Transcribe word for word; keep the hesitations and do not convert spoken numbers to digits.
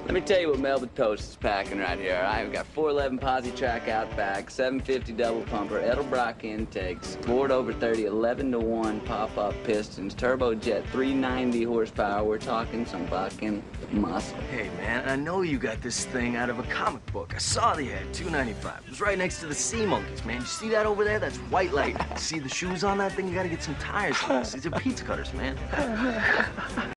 Let me tell you what MelbaToast is packing right here. All right, we've got four eleven posi track outback, seven fifty double pumper, Edelbrock intakes, Ford over thirty, eleven to one pop-up pistons, turbojet, three ninety horsepower. We're talking some fucking muscle. Hey, man, I know you got this thing out of a comic book. I saw the ad, two ninety-five. It was right next to the Sea Monkeys, man. You see that over there? That's white light. See the shoes on that thing? You gotta get some tires on this. These are pizza cutters, man.